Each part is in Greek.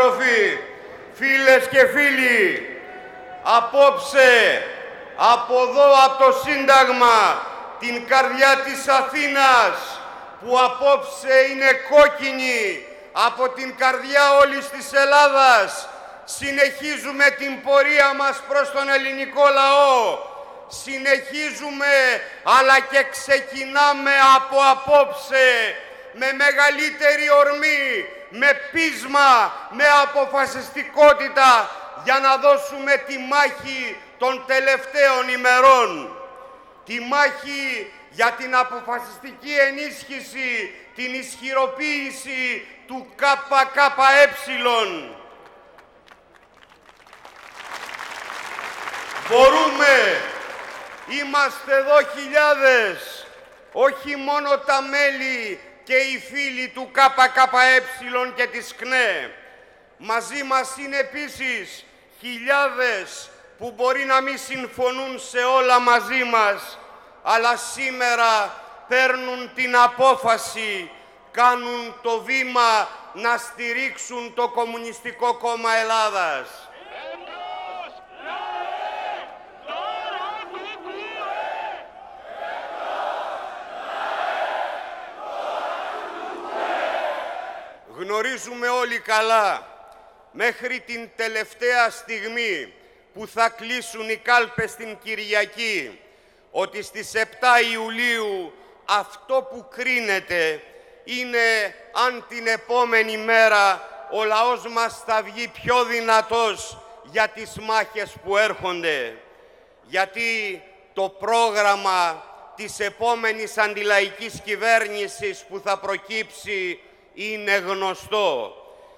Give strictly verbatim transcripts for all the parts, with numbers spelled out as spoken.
Συντρόφοι, φίλες και φίλοι, απόψε, από εδώ, από το Σύνταγμα, την καρδιά της Αθήνας, που απόψε είναι κόκκινη, από την καρδιά όλης της Ελλάδας, συνεχίζουμε την πορεία μας προς τον ελληνικό λαό. Συνεχίζουμε, αλλά και ξεκινάμε από απόψε, με μεγαλύτερη ορμή, με πείσμα, με αποφασιστικότητα, για να δώσουμε τη μάχη των τελευταίων ημερών. Τη μάχη για την αποφασιστική ενίσχυση, την ισχυροποίηση του ΚΚΕ. Μπορούμε, είμαστε εδώ χιλιάδες, όχι μόνο τα μέλη και οι φίλοι του ΚΚΕ και της ΚΝΕ. Μαζί μας είναι επίσης χιλιάδες που μπορεί να μην συμφωνούν σε όλα μαζί μας, αλλά σήμερα παίρνουν την απόφαση, κάνουν το βήμα να στηρίξουν το Κομμουνιστικό Κόμμα Ελλάδας. Γνωρίζουμε όλοι καλά, μέχρι την τελευταία στιγμή που θα κλείσουν οι κάλπες την Κυριακή, ότι στις επτά Ιουλίου αυτό που κρίνεται είναι αν την επόμενη μέρα ο λαός μας θα βγει πιο δυνατός για τις μάχες που έρχονται. Γιατί το πρόγραμμα της επόμενης αντιλαϊκής κυβέρνησης που θα προκύψει είναι γνωστό.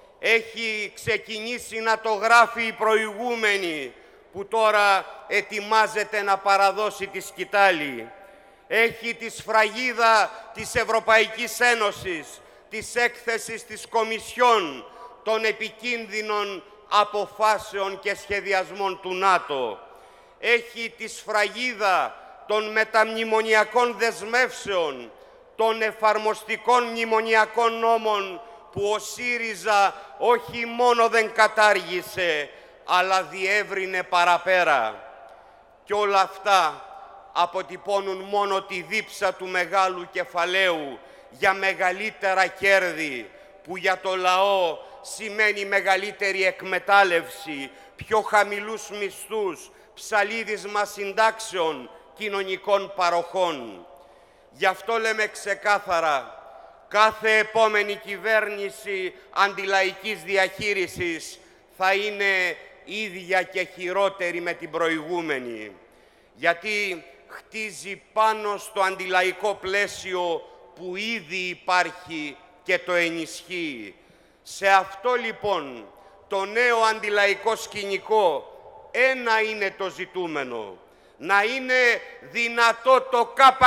Έχει ξεκινήσει να το γράφει η προηγούμενη, που τώρα ετοιμάζεται να παραδώσει τη σκητάλη. Έχει τη σφραγίδα της Ευρωπαϊκής Ένωσης, της έκθεσης της Κομισιόν, των επικίνδυνων αποφάσεων και σχεδιασμών του ΝΑΤΟ. Έχει τη σφραγίδα των μεταμνημονιακών δεσμεύσεων, των εφαρμοστικών μνημονιακών νόμων που ο ΣΥΡΙΖΑ όχι μόνο δεν κατάργησε, αλλά διεύρυνε παραπέρα. Και όλα αυτά αποτυπώνουν μόνο τη δίψα του μεγάλου κεφαλαίου για μεγαλύτερα κέρδη, που για το λαό σημαίνει μεγαλύτερη εκμετάλλευση, πιο χαμηλούς μισθούς, ψαλίδισμα συντάξεων, κοινωνικών παροχών. Γι' αυτό λέμε ξεκάθαρα, κάθε επόμενη κυβέρνηση αντιλαϊκής διαχείρισης θα είναι ίδια και χειρότερη με την προηγούμενη. Γιατί χτίζει πάνω στο αντιλαϊκό πλαίσιο που ήδη υπάρχει και το ενισχύει. Σε αυτό λοιπόν το νέο αντιλαϊκό σκηνικό ένα είναι το ζητούμενο. Να είναι δυνατό το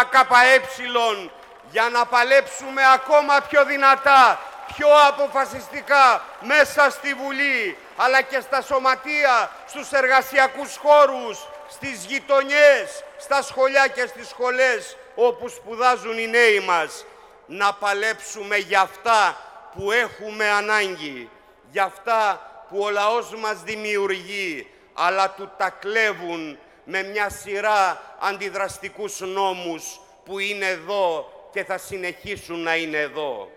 ΚΚΕ για να παλέψουμε ακόμα πιο δυνατά, πιο αποφασιστικά μέσα στη Βουλή, αλλά και στα σωματεία, στους εργασιακούς χώρους, στις γειτονιές, στα σχολιά και στις σχολές όπου σπουδάζουν οι νέοι μας. Να παλέψουμε για αυτά που έχουμε ανάγκη, για αυτά που ο λαός μας δημιουργεί, αλλά του τα κλέβουν με μια σειρά αντιδραστικούς νόμους που είναι εδώ και θα συνεχίσουν να είναι εδώ.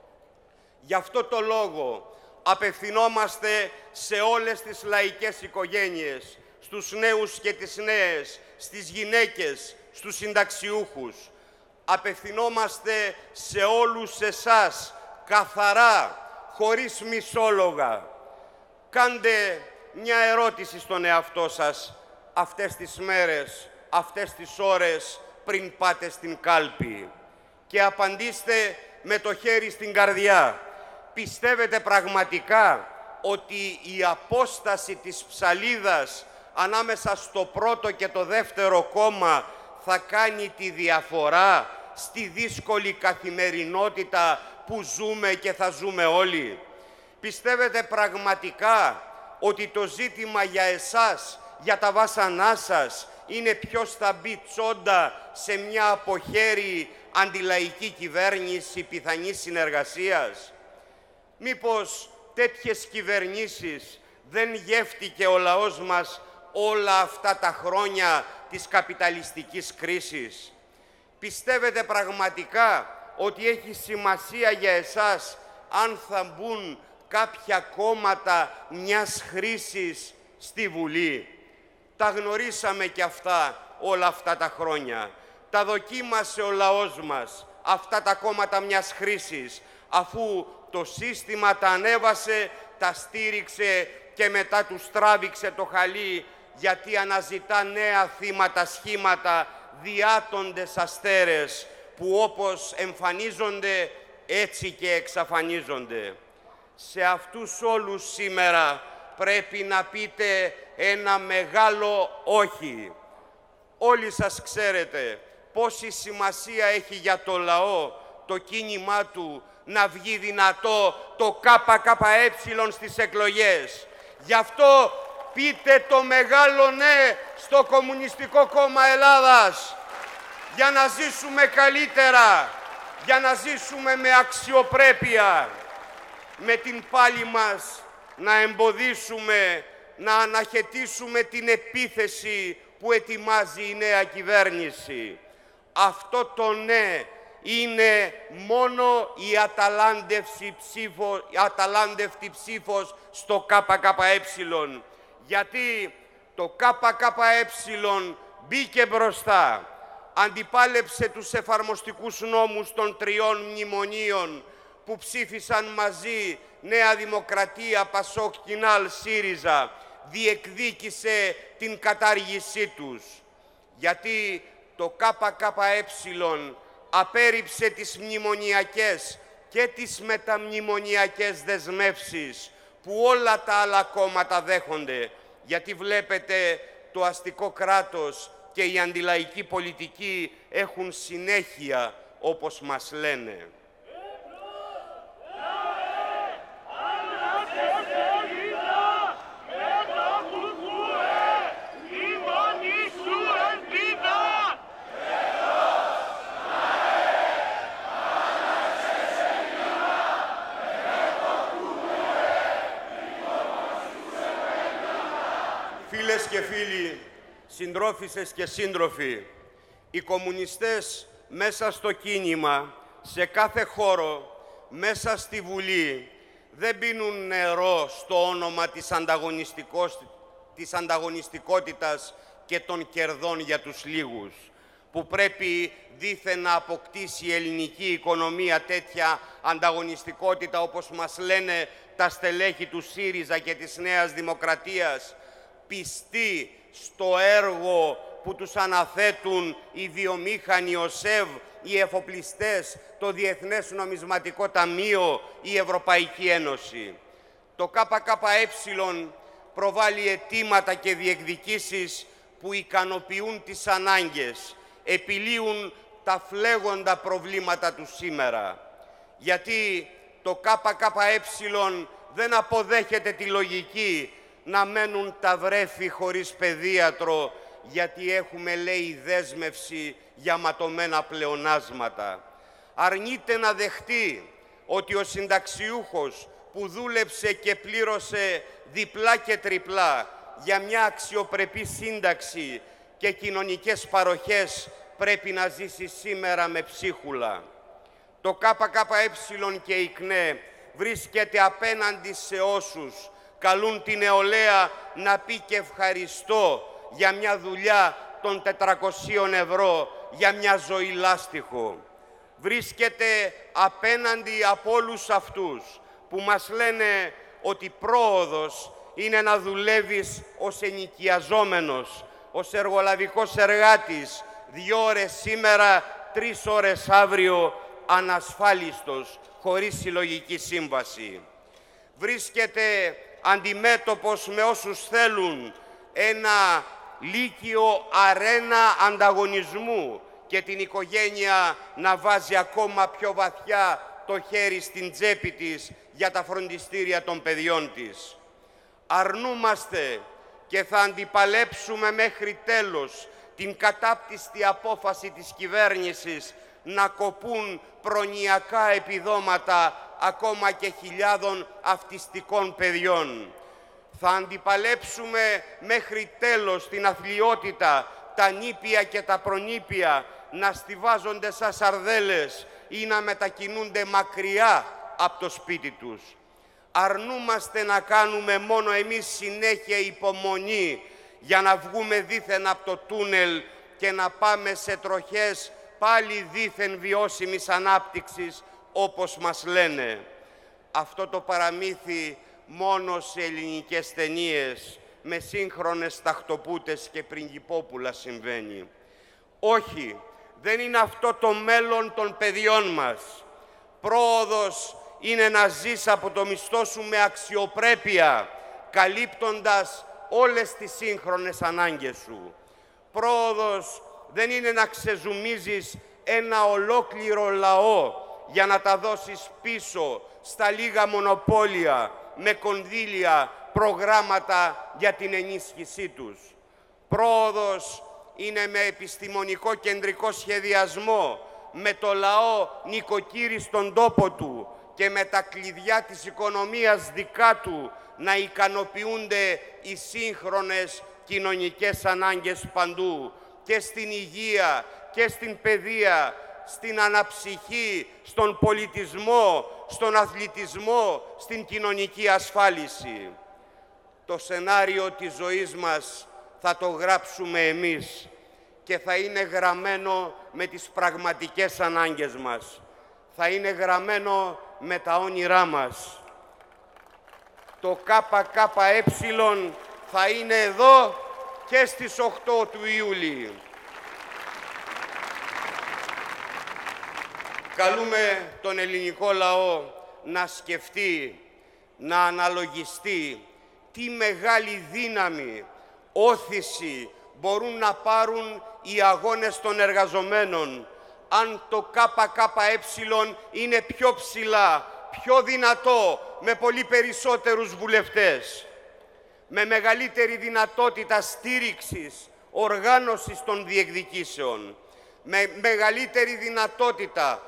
Γι' αυτό το λόγο απευθυνόμαστε σε όλες τις λαϊκές οικογένειες, στους νέους και τις νέες, στις γυναίκες, στους συνταξιούχους. Απευθυνόμαστε σε όλους εσάς, καθαρά, χωρίς μισόλογα. Κάντε μια ερώτηση στον εαυτό σας αυτές τις μέρες, αυτές τις ώρες πριν πάτε στην κάλπη και απαντήστε με το χέρι στην καρδιά. Πιστεύετε πραγματικά ότι η απόσταση της ψαλίδας ανάμεσα στο πρώτο και το δεύτερο κόμμα θα κάνει τη διαφορά στη δύσκολη καθημερινότητα που ζούμε και θα ζούμε όλοι? Πιστεύετε πραγματικά ότι το ζήτημα για εσάς, για τα βάσανά σας, είναι ποιος θα μπει τσόντα σε μια αποχέρη αντιλαϊκή κυβέρνηση πιθανής συνεργασίας? Μήπως τέτοιες κυβερνήσεις δεν γεύτηκε ο λαός μας όλα αυτά τα χρόνια της καπιταλιστικής κρίσης? Πιστεύετε πραγματικά ότι έχει σημασία για εσάς αν θα μπουν κάποια κόμματα μιας χρήσης στη Βουλή? Τα γνωρίσαμε κι αυτά όλα αυτά τα χρόνια. Τα δοκίμασε ο λαός μας αυτά τα κόμματα μιας χρήσης, αφού το σύστημα τα ανέβασε, τα στήριξε και μετά τους τράβηξε το χαλί, γιατί αναζητά νέα θύματα, σχήματα, διάτοντες αστέρες, που όπως εμφανίζονται έτσι και εξαφανίζονται. Σε αυτούς όλους σήμερα πρέπει να πείτε ένα μεγάλο όχι. Όλοι σας ξέρετε πόση σημασία έχει για το λαό το κίνημά του να βγει δυνατό το ΚΚΕ στις εκλογές. Γι' αυτό πείτε το μεγάλο ναι στο Κομμουνιστικό Κόμμα Ελλάδας, για να ζήσουμε καλύτερα, για να ζήσουμε με αξιοπρέπεια, με την πάλη μας να εμποδίσουμε, να αναχαιτήσουμε την επίθεση που ετοιμάζει η νέα κυβέρνηση. Αυτό το ναι είναι μόνο η αταλάντευση ψήφο, η αταλάντευτη ψήφος στο ΚΚΕ, γιατί το ΚΚΕ μπήκε μπροστά, αντιπάλεψε τους εφαρμοστικούς νόμους των τριών μνημονίων που ψήφισαν μαζί Νέα Δημοκρατία, Πασόκ, Κινάλ, ΣΥΡΙΖΑ, διεκδίκησε την κατάργησή τους. Γιατί το ΚΚΕ απέρριψε τις μνημονιακές και τις μεταμνημονιακές δεσμεύσεις που όλα τα άλλα κόμματα δέχονται. Γιατί βλέπετε, το αστικό κράτος και η αντιλαϊκή πολιτική έχουν συνέχεια, όπως μας λένε. Φίλες και φίλοι, συντρόφισσες και σύντροφοι, οι κομμουνιστές μέσα στο κίνημα, σε κάθε χώρο, μέσα στη Βουλή, δεν πίνουν νερό στο όνομα της, της ανταγωνιστικότητας και των κερδών για τους λίγους, που πρέπει δήθεν να αποκτήσει η ελληνική οικονομία τέτοια ανταγωνιστικότητα, όπως μας λένε τα στελέχη του ΣΥΡΙΖΑ και της Νέας Δημοκρατίας, πιστοί στο έργο που τους αναθέτουν οι βιομήχανοι, ο ΣΕΒ, οι εφοπλιστές, το Διεθνές Νομισματικό Ταμείο, η Ευρωπαϊκή Ένωση. Το ΚΚΕ προβάλλει αιτήματα και διεκδικήσεις που ικανοποιούν τις ανάγκες, επιλύουν τα φλέγοντα προβλήματα του σήμερα. Γιατί το ΚΚΕ δεν αποδέχεται τη λογική να μένουν τα βρέφη χωρίς παιδίατρο, γιατί έχουμε, λέει, δέσμευση για ματωμένα πλεονάσματα. Αρνείται να δεχτεί ότι ο συνταξιούχος που δούλεψε και πλήρωσε διπλά και τριπλά για μια αξιοπρεπή σύνταξη και κοινωνικές παροχές πρέπει να ζήσει σήμερα με ψίχουλα. Το ΚΚΕ και η ΚΝΕ βρίσκεται απέναντι σε όσους καλούν την νεολαία να πει και ευχαριστώ για μια δουλειά των τετρακοσίων ευρώ, για μια ζωή λάστιχο. Βρίσκεται απέναντι από όλους αυτούς που μας λένε ότι πρόοδος είναι να δουλεύεις ως ενοικιαζόμενος, ως εργολαβικός εργάτης, δύο ώρες σήμερα, τρεις ώρες αύριο, ανασφάλιστος, χωρίς συλλογική σύμβαση. Βρίσκεται αντιμέτωπος με όσους θέλουν ένα λύκειο αρένα ανταγωνισμού και την οικογένεια να βάζει ακόμα πιο βαθιά το χέρι στην τσέπη της για τα φροντιστήρια των παιδιών της. Αρνούμαστε και θα αντιπαλέψουμε μέχρι τέλος την κατάπτυστη απόφαση της κυβέρνησης να κοπούν προνοιακά επιδόματα ακόμα και χιλιάδων αυτιστικών παιδιών. Θα αντιπαλέψουμε μέχρι τέλος την αθλιότητα, τα νήπια και τα προνήπια να στιβάζονται σαν σαρδέλες ή να μετακινούνται μακριά από το σπίτι τους. Αρνούμαστε να κάνουμε μόνο εμείς συνέχεια υπομονή για να βγούμε δήθεν από το τούνελ και να πάμε σε τροχές πάλι δήθεν βιώσιμης ανάπτυξης, όπως μας λένε. Αυτό το παραμύθι μόνο σε ελληνικές ταινίες με σύγχρονες ταχτοπούτες και πριγκιπόπουλα συμβαίνει. Όχι, δεν είναι αυτό το μέλλον των παιδιών μας. Πρόοδος είναι να ζεις από το μισθό σου με αξιοπρέπεια, καλύπτοντας όλες τις σύγχρονες ανάγκες σου. Πρόοδος δεν είναι να ξεζουμίζεις ένα ολόκληρο λαό για να τα δώσεις πίσω στα λίγα μονοπόλια με κονδύλια, προγράμματα για την ενίσχυσή τους. Πρόοδος είναι με επιστημονικό κεντρικό σχεδιασμό, με το λαό νοικοκύρη στον τόπο του και με τα κλειδιά της οικονομίας δικά του να ικανοποιούνται οι σύγχρονες κοινωνικές ανάγκες παντού, και στην υγεία και στην παιδεία, στην αναψυχή, στον πολιτισμό, στον αθλητισμό, στην κοινωνική ασφάλιση. Το σενάριο της ζωής μας θα το γράψουμε εμείς και θα είναι γραμμένο με τις πραγματικές ανάγκες μας. Θα είναι γραμμένο με τα όνειρά μας. Το ΚΚΕ θα είναι εδώ και στις οκτώ του Ιούλη. Καλούμε τον ελληνικό λαό να σκεφτεί, να αναλογιστεί τι μεγάλη δύναμη, όθηση μπορούν να πάρουν οι αγώνες των εργαζομένων αν το ΚΚΕ είναι πιο ψηλά, πιο δυνατό, με πολύ περισσότερους βουλευτές, με μεγαλύτερη δυνατότητα στήριξης, οργάνωσης των διεκδικήσεων, με μεγαλύτερη δυνατότητα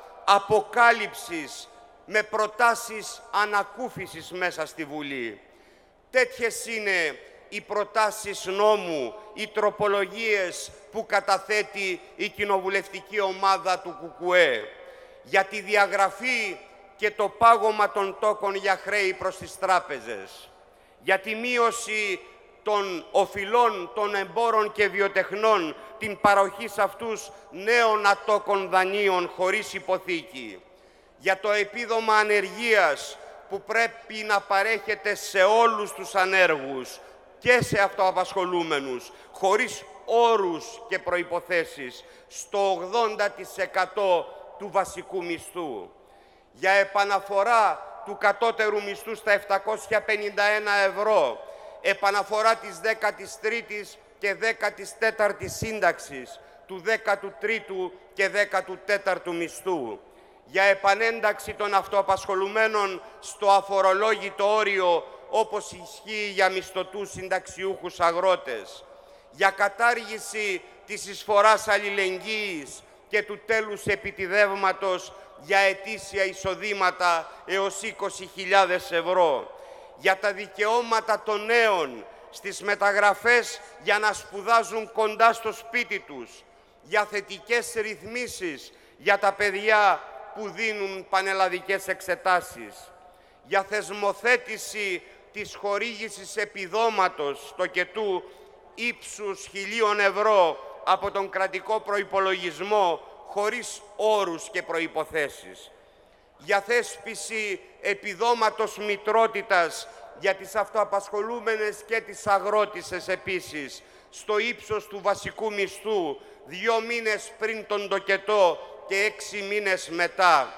αποκάλυψης, με προτάσεις ανακούφισης μέσα στη Βουλή. Τέτοιες είναι οι προτάσεις νόμου, οι τροπολογίες που καταθέτει η κοινοβουλευτική ομάδα του ΚΚΕ για τη διαγραφή και το πάγωμα των τόκων για χρέη προς τις τράπεζες, για τη μείωση των οφειλών των εμπόρων και βιοτεχνών, την παροχή σε αυτούς νέων ατόκων δανείων χωρίς υποθήκη, για το επίδομα ανεργίας που πρέπει να παρέχεται σε όλους τους ανέργους και σε αυτοαπασχολούμενους, χωρίς όρους και προϋποθέσεις, στο ογδόντα τοις εκατό του βασικού μισθού, για επαναφορά του κατώτερου μισθού στα επτακόσια πενήντα ένα ευρώ, επαναφορά της δέκατης τρίτης και δέκατης τέταρτης σύνταξης, του δέκατου τρίτου και δέκατου τέταρτου μισθού, για επανένταξη των αυτοαπασχολουμένων στο αφορολόγητο όριο, όπως ισχύει για μισθωτούς συνταξιούχους αγρότες, για κατάργηση της εισφοράς αλληλεγγύης και του τέλους επιτιδεύματος για ετήσια εισοδήματα έως είκοσι χιλιάδες ευρώ, για τα δικαιώματα των νέων στις μεταγραφές για να σπουδάζουν κοντά στο σπίτι τους, για θετικές ρυθμίσεις για τα παιδιά που δίνουν πανελλαδικές εξετάσεις, για θεσμοθέτηση της χορήγησης επιδόματος τοκετού ύψους χιλίων ευρώ από τον κρατικό προϋπολογισμό χωρίς όρους και προϋποθέσεις, για θέσπιση επιδόματος μητρότητας για τις αυτοαπασχολούμενες και τις αγρότισσες επίσης, στο ύψος του βασικού μισθού, δύο μήνες πριν τον τοκετό και έξι μήνες μετά.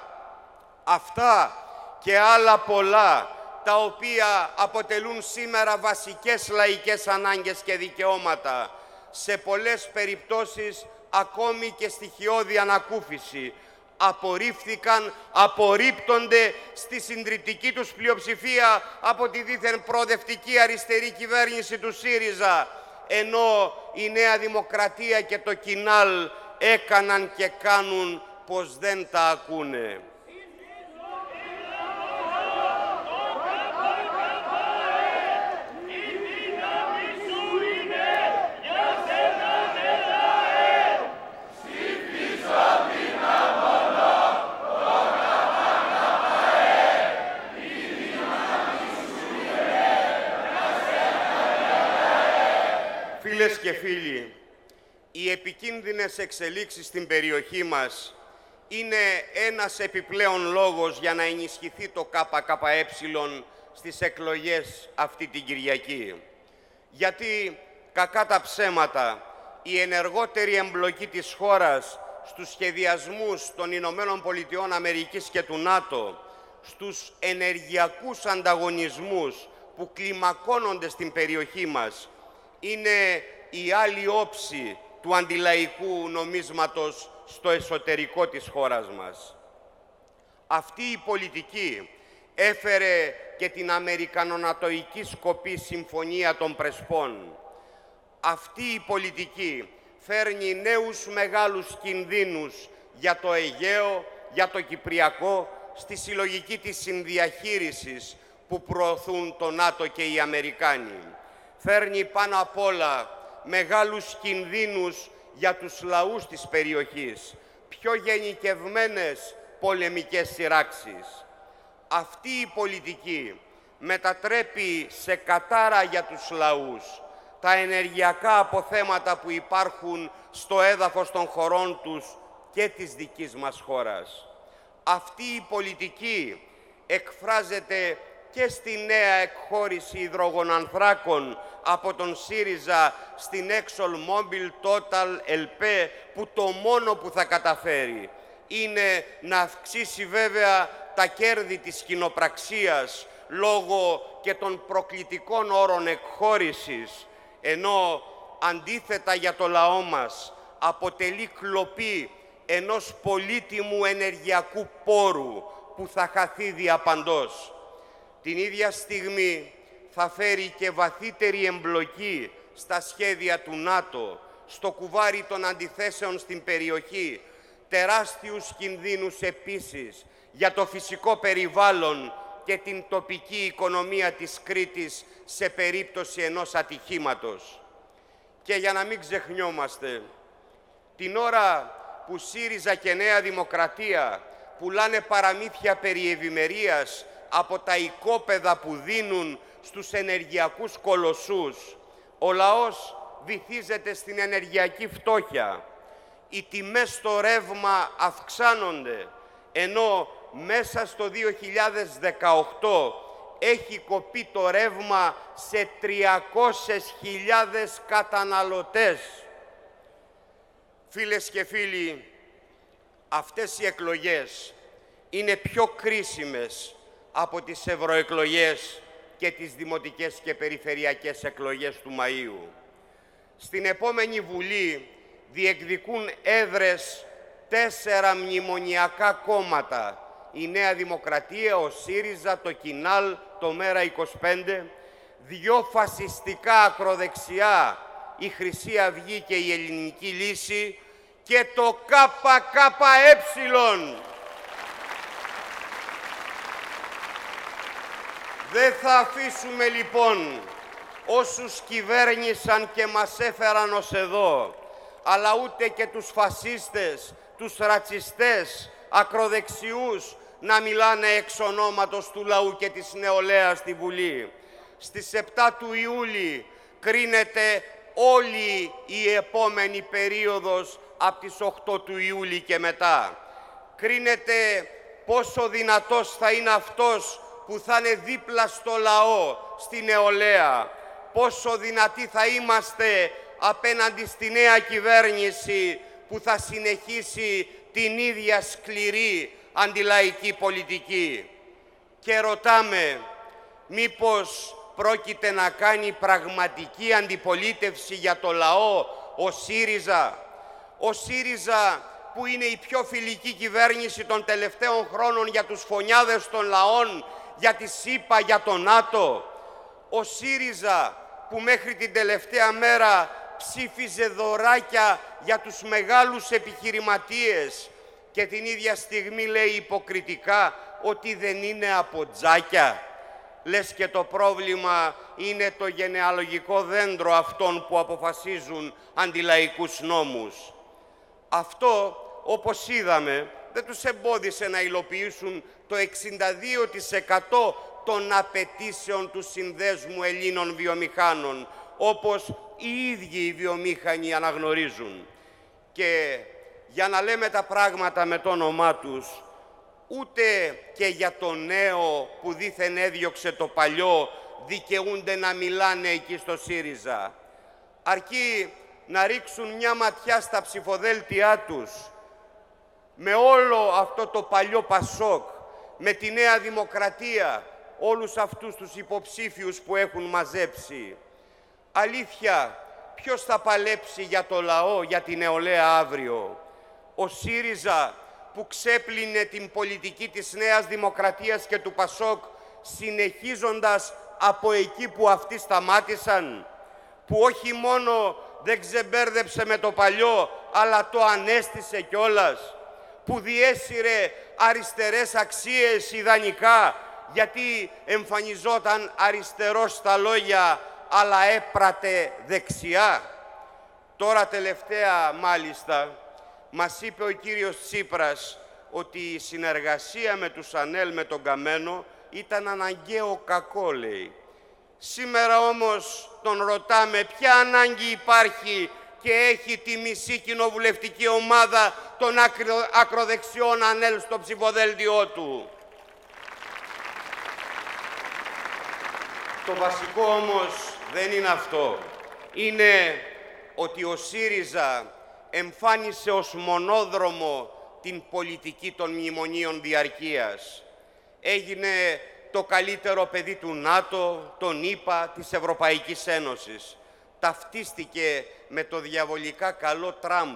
Αυτά και άλλα πολλά, τα οποία αποτελούν σήμερα βασικές λαϊκές ανάγκες και δικαιώματα, σε πολλές περιπτώσεις ακόμη και στοιχειώδη ανακούφιση, απορρίφθηκαν, απορρίπτονται στη συντριπτική τους πλειοψηφία από τη δίθεν προοδευτική αριστερή κυβέρνηση του ΣΥΡΙΖΑ, ενώ η Νέα Δημοκρατία και το Κινάλ έκαναν και κάνουν πως δεν τα ακούνε. και φίλοι, οι επικίνδυνες εξελίξεις στην περιοχή μας είναι ένας επιπλέον λόγος για να ενισχυθεί το ΚΚΕ στις εκλογές αυτή την Κυριακή. Γιατί, κακά τα ψέματα, η ενεργότερη εμπλοκή της χώρας στους σχεδιασμούς των Ηνωμένων Πολιτειών Αμερικής και του ΝΑΤΟ, στους ενεργειακούς ανταγωνισμούς που κλιμακώνονται στην περιοχή μας, είναι η άλλη όψη του αντιλαϊκού νομίσματος στο εσωτερικό της χώρας μας. Αυτή η πολιτική έφερε και την Αμερικανονατοϊκή σκοπή Συμφωνία των Πρεσπών. Αυτή η πολιτική φέρνει νέους μεγάλους κινδύνους για το Αιγαίο, για το Κυπριακό, στη συλλογική της συνδιαχείρισης που προωθούν το ΝΑΤΟ και οι Αμερικάνοι. Φέρνει πάνω απ' όλα μεγάλους κινδύνους για τους λαούς της περιοχής, πιο γενικευμένες πολεμικές σειράξεις. Αυτή η πολιτική μετατρέπει σε κατάρα για τους λαούς τα ενεργειακά αποθέματα που υπάρχουν στο έδαφος των χωρών τους και της δικής μας χώρας. Αυτή η πολιτική εκφράζεται και στη νέα εκχώρηση υδρογονανθράκων από τον ΣΥΡΙΖΑ στην ExxonMobil, Total, ΕΛΠΕ, που το μόνο που θα καταφέρει είναι να αυξήσει βέβαια τα κέρδη της κοινοπραξίας λόγω και των προκλητικών όρων εκχώρησης, ενώ αντίθετα για το λαό μας αποτελεί κλοπή ενός πολύτιμου ενεργειακού πόρου που θα χαθεί διαπαντός. Την ίδια στιγμή θα φέρει και βαθύτερη εμπλοκή στα σχέδια του ΝΑΤΟ, στο κουβάρι των αντιθέσεων στην περιοχή, τεράστιους κινδύνους επίσης για το φυσικό περιβάλλον και την τοπική οικονομία της Κρήτης σε περίπτωση ενός ατυχήματος. Και για να μην ξεχνιόμαστε, την ώρα που ΣΥΡΙΖΑ και Νέα Δημοκρατία πουλάνε παραμύθια περί ευημερίας από τα οικόπεδα που δίνουν στους ενεργειακούς κολοσσούς, ο λαός βυθίζεται στην ενεργειακή φτώχεια. Οι τιμές στο ρεύμα αυξάνονται, ενώ μέσα στο δύο χιλιάδες δεκαοκτώ έχει κοπεί το ρεύμα σε τριακόσιες χιλιάδες καταναλωτές. Φίλες και φίλοι, αυτές οι εκλογές είναι πιο κρίσιμες από τις ευρωεκλογές και τις δημοτικές και περιφερειακές εκλογές του Μαΐου. Στην επόμενη Βουλή διεκδικούν έδρες τέσσερα μνημονιακά κόμματα, η Νέα Δημοκρατία, ο ΣΥΡΙΖΑ, το ΚΙΝΑΛ, το ΜΕΡΑ είκοσι πέντε, δυο φασιστικά ακροδεξιά, η Χρυσή Αυγή και η Ελληνική Λύση, και το ΚΚΕ. Δεν θα αφήσουμε λοιπόν όσους κυβέρνησαν και μας έφεραν ως εδώ, αλλά ούτε και τους φασίστες, τους ρατσιστές, ακροδεξιούς να μιλάνε εξ ονόματος του λαού και της νεολαίας στη Βουλή. Στις επτά του Ιούλη κρίνεται όλη η επόμενη περίοδος από τις οκτώ του Ιούλη και μετά. Κρίνεται πόσο δυνατός θα είναι αυτός που θα είναι δίπλα στο λαό, στη νεολαία. Πόσο δυνατοί θα είμαστε απέναντι στη νέα κυβέρνηση που θα συνεχίσει την ίδια σκληρή αντιλαϊκή πολιτική. Και ρωτάμε, μήπως πρόκειται να κάνει πραγματική αντιπολίτευση για το λαό ο ΣΥΡΙΖΑ. Ο ΣΥΡΙΖΑ που είναι η πιο φιλική κυβέρνηση των τελευταίων χρόνων για τους φωνιάδες των λαών, για τη ΣΥΠΑ, για το ΝΑΤΟ. Ο ΣΥΡΙΖΑ που μέχρι την τελευταία μέρα ψήφιζε δωράκια για τους μεγάλους επιχειρηματίες και την ίδια στιγμή λέει υποκριτικά ότι δεν είναι από τζάκια. Λες και το πρόβλημα είναι το γενεαλογικό δέντρο αυτών που αποφασίζουν αντιλαϊκούς νόμους. Αυτό, όπως είδαμε, δεν τους εμπόδισε να υλοποιήσουν το εξήντα δύο τοις εκατό των απαιτήσεων του Συνδέσμου Ελλήνων Βιομηχάνων, όπως οι ίδιοι οι βιομήχανοι αναγνωρίζουν. Και για να λέμε τα πράγματα με το όνομά τους, ούτε και για το νέο που δήθεν έδιωξε το παλιό δικαιούνται να μιλάνε εκεί στο ΣΥΡΙΖΑ. Αρκεί να ρίξουν μια ματιά στα ψηφοδέλτιά τους με όλο αυτό το παλιό Πασόκ, με τη Νέα Δημοκρατία, όλους αυτούς τους υποψήφιους που έχουν μαζέψει. Αλήθεια, ποιος θα παλέψει για το λαό, για την νεολαία αύριο? Ο ΣΥΡΙΖΑ που ξέπλυνε την πολιτική της Νέας Δημοκρατίας και του Πασόκ, συνεχίζοντας από εκεί που αυτοί σταμάτησαν, που όχι μόνο δεν ξεμπέρδεψε με το παλιό, αλλά το ανέστησε κιόλας, που διέσυρε αριστερές αξίες ιδανικά, γιατί εμφανιζόταν αριστερός στα λόγια, αλλά έπρατε δεξιά. Τώρα τελευταία, μάλιστα, μας είπε ο κύριος Τσίπρας ότι η συνεργασία με τους ΑΝΕΛ, με τον Καμένο, ήταν αναγκαίο κακό, λέει. Σήμερα όμως τον ρωτάμε ποια ανάγκη υπάρχει και έχει τη μισή κοινοβουλευτική ομάδα των ακρο... ακροδεξιών ΑΝΕΛ στο ψηφοδέλτιό του. Το βασικό όμως δεν είναι αυτό. Είναι ότι ο ΣΥΡΙΖΑ εμφάνισε ως μονόδρομο την πολιτική των μνημονίων διαρκείας. Έγινε το καλύτερο παιδί του ΝΑΤΟ, των ΗΠΑ, της Ευρωπαϊκής Ένωσης. Ταυτίστηκε με το διαβολικά καλό Τραμπ.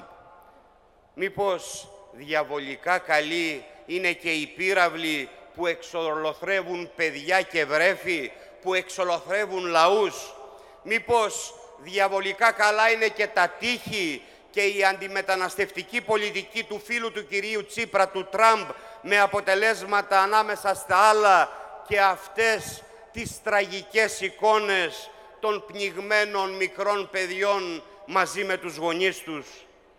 Μήπως διαβολικά καλοί είναι και οι πύραυλοι που εξολοθρεύουν παιδιά και βρέφη, που εξολοθρεύουν λαούς? Μήπως διαβολικά καλά είναι και τα τείχη και η αντιμεταναστευτική πολιτική του φίλου του κυρίου Τσίπρα, του Τραμπ, με αποτελέσματα ανάμεσα στα άλλα και αυτές τις τραγικές εικόνες των πνιγμένων μικρών παιδιών μαζί με τους γονείς τους?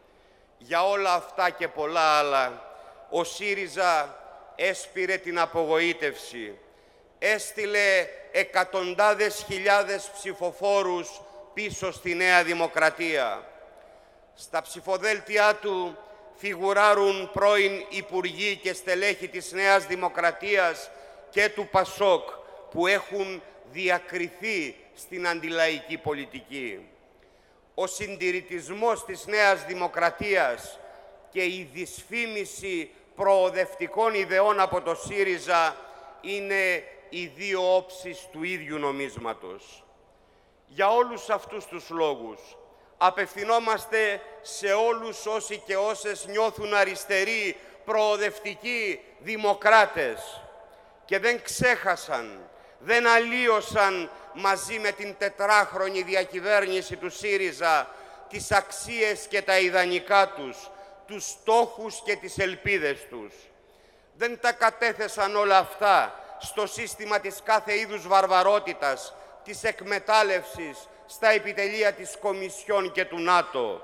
Για όλα αυτά και πολλά άλλα, ο ΣΥΡΙΖΑ έσπηρε την απογοήτευση. Έστειλε εκατοντάδες χιλιάδες ψηφοφόρους πίσω στη Νέα Δημοκρατία. Στα ψηφοδέλτιά του φιγουράρουν πρώην υπουργοί και στελέχη της Νέας Δημοκρατίας και του Πασόκ που έχουν διακριθεί στην αντιλαϊκή πολιτική. Ο συντηρητισμός της Νέας Δημοκρατίας και η δυσφήμιση προοδευτικών ιδεών από το ΣΥΡΙΖΑ είναι οι δύο όψεις του ίδιου νομίσματος. Για όλους αυτούς τους λόγους απευθυνόμαστε σε όλους όσοι και όσες νιώθουν αριστεροί, προοδευτικοί, δημοκράτες και δεν ξέχασαν, δεν αλλίωσαν μαζί με την τετράχρονη διακυβέρνηση του ΣΥΡΙΖΑ τις αξίες και τα ιδανικά τους, τους στόχους και τις ελπίδες τους. Δεν τα κατέθεσαν όλα αυτά στο σύστημα της κάθε είδους βαρβαρότητας, της εκμετάλλευσης στα επιτελεία της Κομισιόν και του ΝΑΤΟ.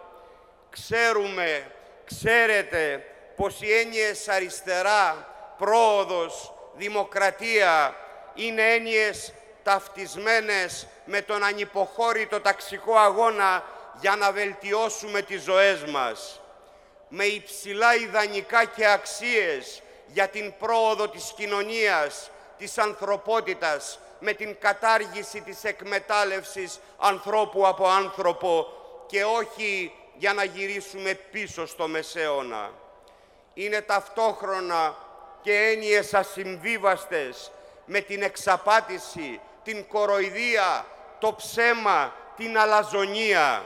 Ξέρουμε, ξέρετε, πως οι έννοιες αριστερά, πρόοδος, δημοκρατία είναι έννοιες ταυτισμένες με τον ανυποχώρητο ταξικό αγώνα για να βελτιώσουμε τις ζωές μας. Με υψηλά ιδανικά και αξίες για την πρόοδο της κοινωνίας, της ανθρωπότητας, με την κατάργηση της εκμετάλλευσης ανθρώπου από άνθρωπο και όχι για να γυρίσουμε πίσω στο Μεσαίωνα. Είναι ταυτόχρονα και έννοιες ασυμβίβαστες με την εξαπάτηση, την κοροϊδία, το ψέμα, την αλαζονία.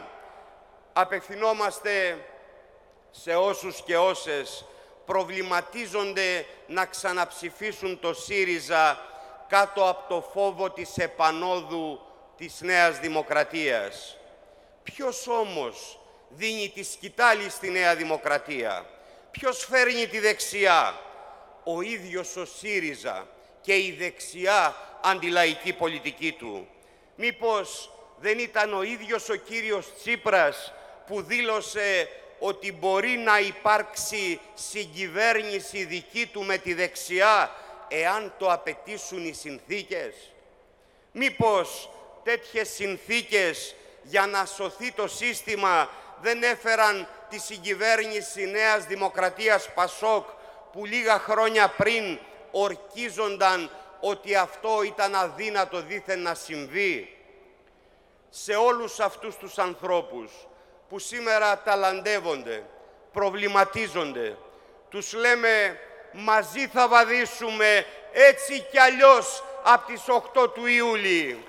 Απευθυνόμαστε σε όσους και όσες προβληματίζονται να ξαναψηφίσουν το ΣΥΡΙΖΑ κάτω από το φόβο της επανόδου της Νέας Δημοκρατίας. Ποιος όμως δίνει τη σκητάλη στη Νέα Δημοκρατία? Ποιος φέρνει τη δεξιά? Ο ίδιος ο ΣΥΡΙΖΑ και η δεξιά αντιλαϊκή πολιτική του. Μήπως δεν ήταν ο ίδιος ο κύριος Τσίπρας που δήλωσε ότι μπορεί να υπάρξει συγκυβέρνηση δική του με τη δεξιά εάν το απαιτήσουν οι συνθήκες? Μήπως τέτοιες συνθήκες για να σωθεί το σύστημα δεν έφεραν τη συγκυβέρνηση Νέας Δημοκρατίας Πασόκ, που λίγα χρόνια πριν ορκίζονταν ότι αυτό ήταν αδύνατο δήθεν να συμβεί? Σε όλους αυτούς τους ανθρώπους που σήμερα ταλαντεύονται, προβληματίζονται, τους λέμε μαζί θα βαδίσουμε έτσι κι αλλιώς από τις οκτώ του Ιούλη.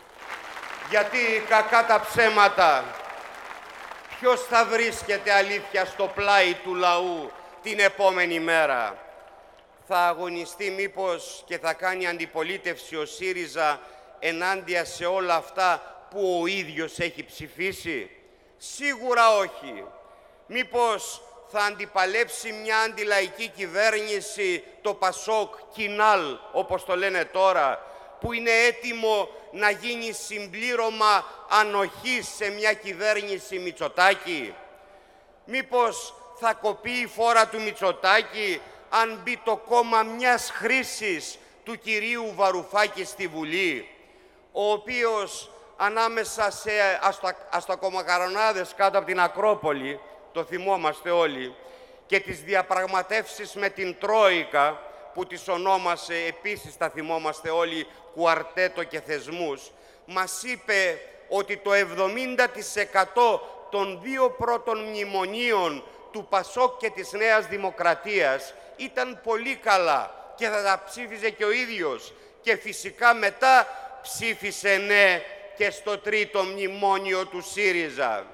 Γιατί κακά τα ψέματα, ποιος θα βρίσκεται αλήθεια στο πλάι του λαού την επόμενη μέρα? Θα αγωνιστεί μήπως και θα κάνει αντιπολίτευση ο ΣΥΡΙΖΑ ενάντια σε όλα αυτά που ο ίδιος έχει ψηφίσει? Σίγουρα όχι. Μήπως θα αντιπαλέψει μια αντιλαϊκή κυβέρνηση, το Πασόκ Κινάλ, όπως το λένε τώρα, που είναι έτοιμο να γίνει συμπλήρωμα ανοχής σε μια κυβέρνηση Μητσοτάκη? Μήπως θα κοπεί η φόρα του Μητσοτάκη αν μπει το κόμμα μιας χρήσης του κυρίου Βαρουφάκη στη Βουλή, ο οποίος ανάμεσα σε αστακομακαρονάδες κάτω από την Ακρόπολη, το θυμόμαστε όλοι, και τις διαπραγματεύσεις με την Τρόικα, που τις ονόμασε, επίσης τα θυμόμαστε όλοι, κουαρτέτο και θεσμούς, μας είπε ότι το εβδομήντα τοις εκατό των δύο πρώτων μνημονίων του Πασόκ και της Νέας Δημοκρατίας ήταν πολύ καλά και θα τα ψήφιζε και ο ίδιος, και φυσικά μετά ψήφισε ναι και στο τρίτο μνημόνιο του ΣΥΡΙΖΑ.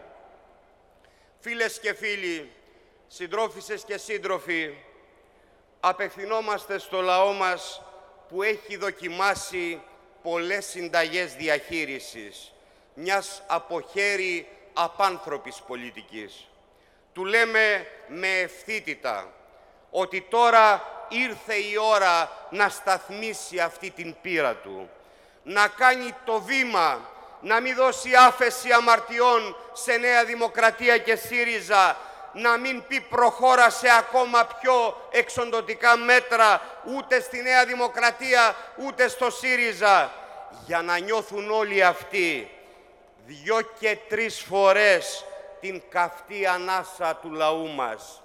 Φίλες και φίλοι, συντρόφισσες και σύντροφοι, απευθυνόμαστε στο λαό μας που έχει δοκιμάσει πολλές συνταγές διαχείρισης μιας από χέρι απάνθρωπης πολιτικής. Του λέμε με ευθύτητα ότι τώρα ήρθε η ώρα να σταθμίσει αυτή την πείρα του, να κάνει το βήμα, να μην δώσει άφεση αμαρτιών σε Νέα Δημοκρατία και ΣΥΡΙΖΑ, να μην πει προχώρα σε ακόμα πιο εξοντωτικά μέτρα ούτε στη Νέα Δημοκρατία ούτε στο ΣΥΡΙΖΑ, για να νιώθουν όλοι αυτοί δυο και τρεις φορές την καυτή ανάσα του λαού μας.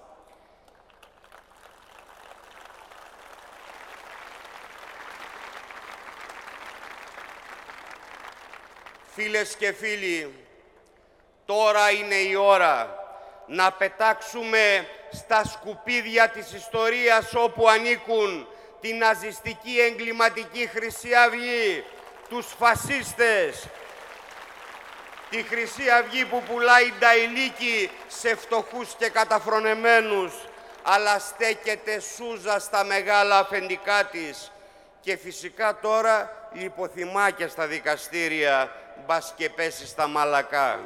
Φίλες και φίλοι, τώρα είναι η ώρα να πετάξουμε στα σκουπίδια της ιστορίας όπου ανήκουν την ναζιστική εγκληματική Χρυσή Αυγή, τους φασίστες, τη Χρυσή Αυγή που πουλάει νταϊλίκι σε φτωχούς και καταφρονεμένους, αλλά στέκεται σούζα στα μεγάλα αφεντικά της και φυσικά τώρα λιποθυμά και στα δικαστήρια, μπας και πέσει στα μαλακά.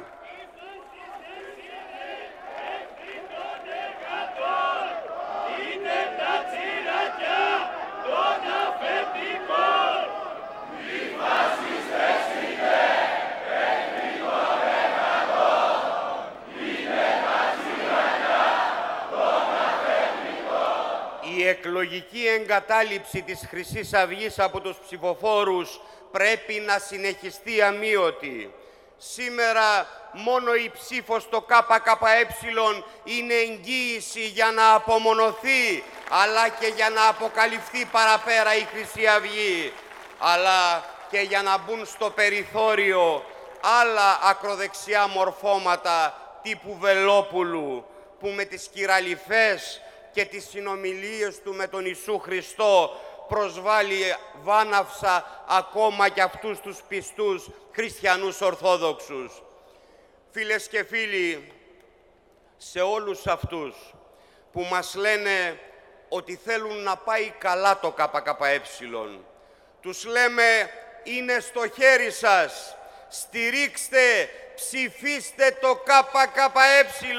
Η εκλογική εγκατάλειψη της Χρυσής Αυγής από τους ψηφοφόρους πρέπει να συνεχιστεί αμείωτη. Σήμερα μόνο η ψήφος στο ΚΚΕ είναι εγγύηση για να απομονωθεί, αλλά και για να αποκαλυφθεί παραπέρα η Χρυσή Αυγή, αλλά και για να μπουν στο περιθώριο άλλα ακροδεξιά μορφώματα τύπου Βελόπουλου, που με τις κυραλιφές και τις συνομιλίες του με τον Ιησού Χριστό προσβάλλει βάναυσα ακόμα και αυτούς τους πιστούς χριστιανούς Ορθόδοξους. Φίλες και φίλοι, σε όλους αυτούς που μας λένε ότι θέλουν να πάει καλά το ΚΚΕ, τους λέμε είναι στο χέρι σας, στηρίξτε, ψηφίστε το ΚΚΕ.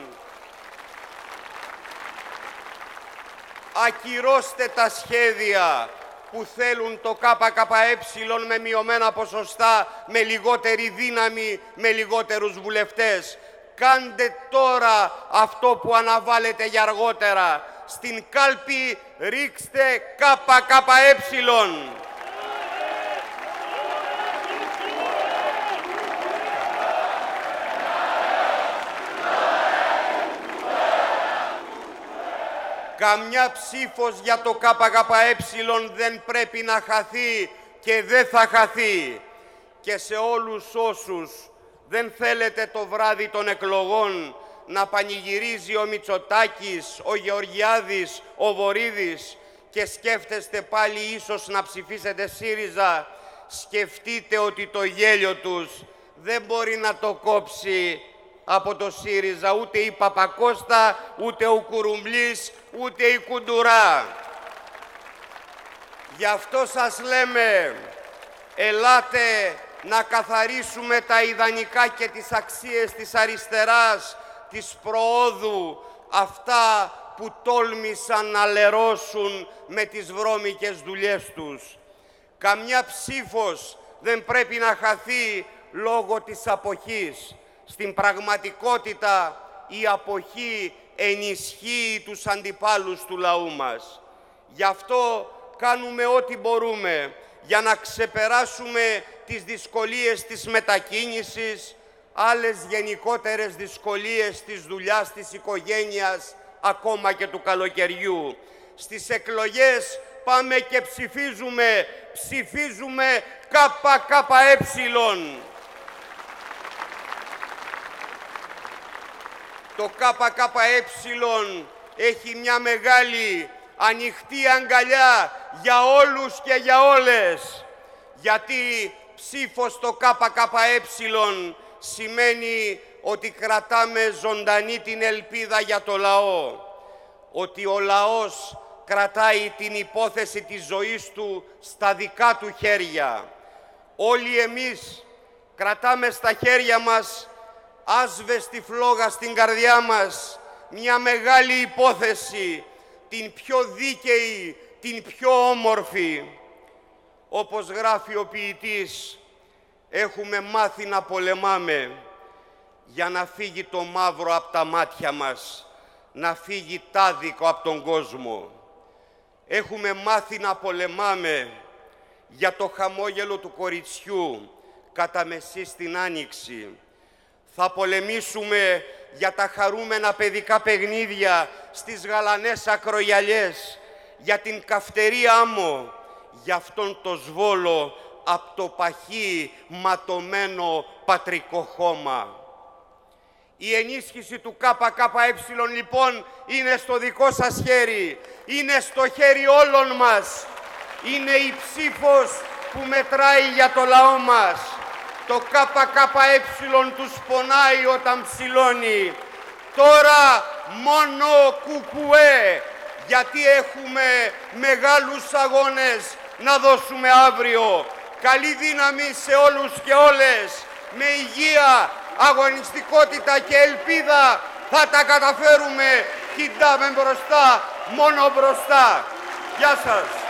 Ακυρώστε τα σχέδια που θέλουν το ΚΚΕ με μειωμένα ποσοστά, με λιγότερη δύναμη, με λιγότερους βουλευτές. Κάντε τώρα αυτό που αναβάλλετε για αργότερα. Στην κάλπη ρίξτε ΚΚΕ. Καμιά ψήφος για το ΚΚΕ δεν πρέπει να χαθεί και δεν θα χαθεί. Και σε όλους όσους δεν θέλετε το βράδυ των εκλογών να πανηγυρίζει ο Μητσοτάκης, ο Γεωργιάδης, ο Βορίδης και σκέφτεστε πάλι ίσως να ψηφίσετε ΣΥΡΙΖΑ, σκεφτείτε ότι το γέλιο τους δεν μπορεί να το κόψει από το ΣΥΡΙΖΑ ούτε η Παπακώστα, ούτε ο Κουρουμπλής, ούτε η Κουντουρά. Γι' αυτό σας λέμε, ελάτε να καθαρίσουμε τα ιδανικά και τις αξίες της αριστεράς, της προόδου, αυτά που τόλμησαν να λερώσουν με τις βρώμικες δουλειές τους. Καμιά ψήφος δεν πρέπει να χαθεί λόγω της αποχής. Στην πραγματικότητα η αποχή ενισχύει τους αντιπάλους του λαού μας. Γι' αυτό κάνουμε ό,τι μπορούμε για να ξεπεράσουμε τις δυσκολίες της μετακίνησης, άλλες γενικότερες δυσκολίες της δουλειάς, της οικογένειας, ακόμα και του καλοκαιριού. Στις εκλογές πάμε και ψηφίζουμε, ψηφίζουμε ΚΚΕ. Το ΚΚΕ έχει μια μεγάλη ανοιχτή αγκαλιά για όλους και για όλες. Γιατί ψήφος στο ΚΚΕ σημαίνει ότι κρατάμε ζωντανή την ελπίδα για το λαό. Ότι ο λαός κρατάει την υπόθεση της ζωής του στα δικά του χέρια. Όλοι εμείς κρατάμε στα χέρια μας, άσβεστη φλόγα στην καρδιά μας, μια μεγάλη υπόθεση, την πιο δίκαιη, την πιο όμορφη. Όπως γράφει ο ποιητής, έχουμε μάθει να πολεμάμε για να φύγει το μαύρο από τα μάτια μας, να φύγει τάδικο από τον κόσμο. Έχουμε μάθει να πολεμάμε για το χαμόγελο του κοριτσιού κατά μεσή στην άνοιξη. Θα πολεμήσουμε για τα χαρούμενα παιδικά παιχνίδια στις γαλανές ακρογιαλιές, για την καυτερή άμμο, για αυτόν το σβόλο απ' το παχύ ματωμένο πατρικό χώμα. Η ενίσχυση του ΚΚΕ λοιπόν είναι στο δικό σας χέρι, είναι στο χέρι όλων μας. Είναι η ψήφος που μετράει για το λαό μας. Το ΚΚΕ τους πονάει όταν ψηλώνει. Τώρα μόνο κουκουέ, γιατί έχουμε μεγάλους αγώνες να δώσουμε αύριο. Καλή δύναμη σε όλους και όλες. Με υγεία, αγωνιστικότητα και ελπίδα θα τα καταφέρουμε. Κοιτάμε μπροστά, μόνο μπροστά. Γεια σας.